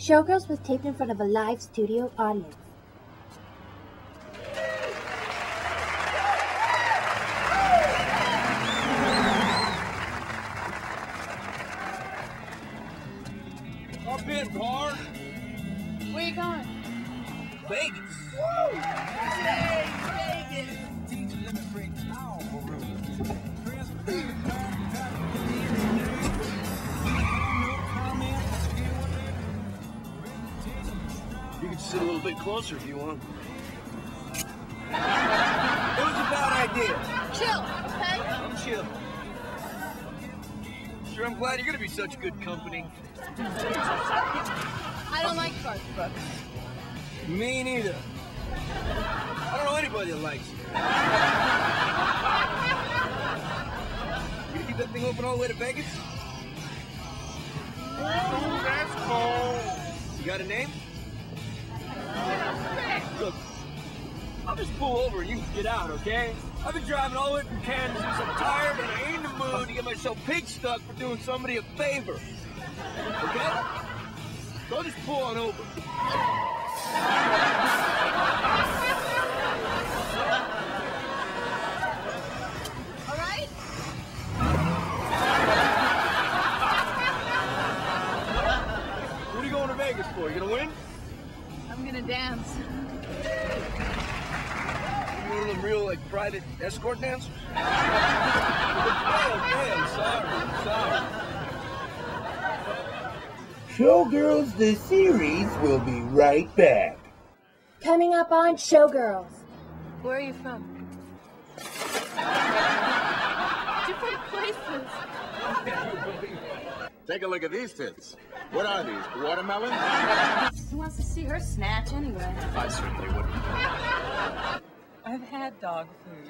Showgirls was taped in front of a live studio audience. Up in, Par. Where you going? Vegas. Woo! Yay, Vegas! You can sit a little bit closer if you want. It was a bad idea. Chill, okay? I'm chill. Sure, I'm glad you're gonna be such good company. I don't like Garth Brooks. Me neither. I don't know anybody that likes it. You gonna keep that thing open all the way to Vegas? Oh, that's cold. You got a name? Look, I'll just pull over and you can get out, okay? I've been driving all the way from Kansas. I'm tired and I ain't in the mood to get myself pig stuck for doing somebody a favor. Okay? So I'll just pull on over. All right? What are you going to Vegas for? You gonna win? I'm gonna dance. You one of them real, like, private escort dancers? Okay, I'm sorry. Showgirls, the series, will be right back. Coming up on Showgirls. Where are you from? Different places. Take a look at these tits. What are these, watermelons? Who wants to see her snatch anyway? I certainly wouldn't. I've had dog food.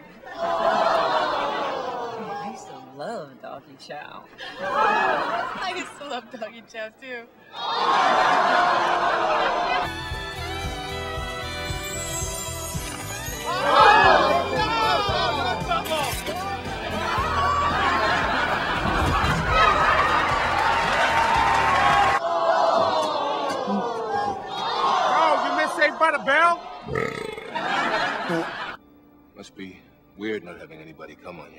I used to love doggy chow. I used to love doggy chow too. Oh, you missed Saved by the Bell? Must be weird not having anybody come on you.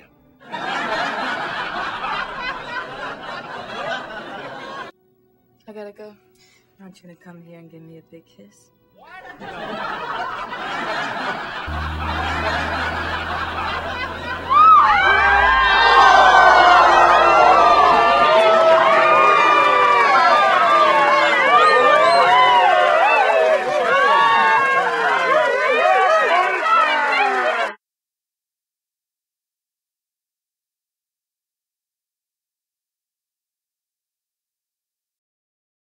I gotta go. Aren't you gonna come here and give me a big kiss? What?